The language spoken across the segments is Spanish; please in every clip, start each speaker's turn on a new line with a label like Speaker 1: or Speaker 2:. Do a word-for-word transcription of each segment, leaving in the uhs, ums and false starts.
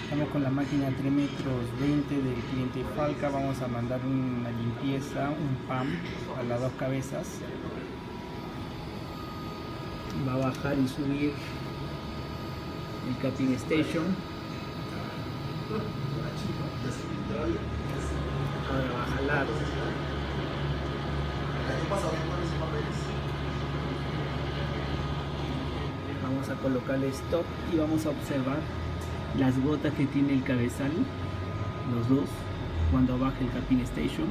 Speaker 1: Estamos con la máquina tres metros veinte del cliente Falca. Vamos a mandar una limpieza, un P A M a las dos cabezas. Va a bajar y subir el capping station. Ahora va a jalar. Vamos a colocarle stop y vamos a observar las gotas que tiene el cabezal, los dos, cuando baje el capping station.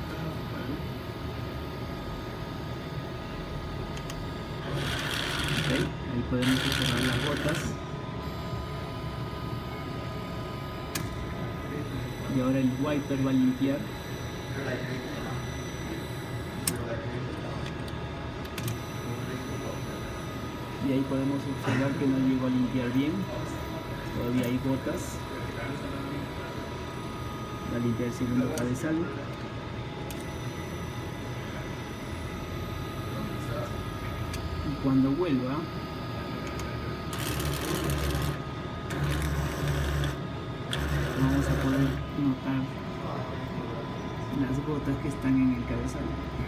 Speaker 1: Okay, ahí podemos observar las gotas. Y ahora el wiper va a limpiar. Y ahí podemos observar que no llegó a limpiar bien. Todavía hay gotas. Va a limpiar el segundo cabezal. Y cuando vuelva, vamos a poder notar las gotas que están en el cabezal.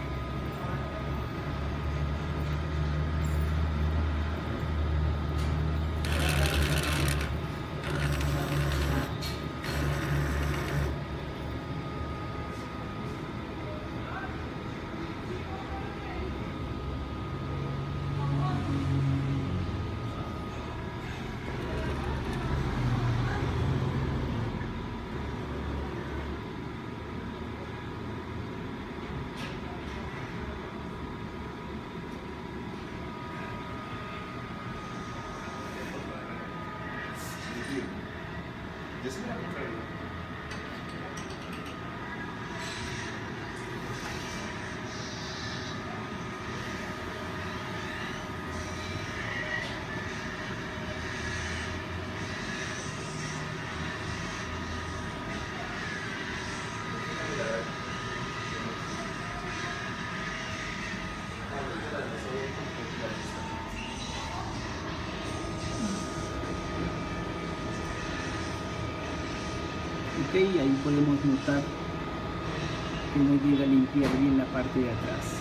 Speaker 1: Ok, ahí podemos notar que no llega a limpiar bien la parte de atrás.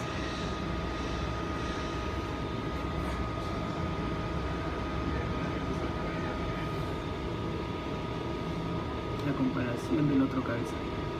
Speaker 1: La comparación del otro cabezal.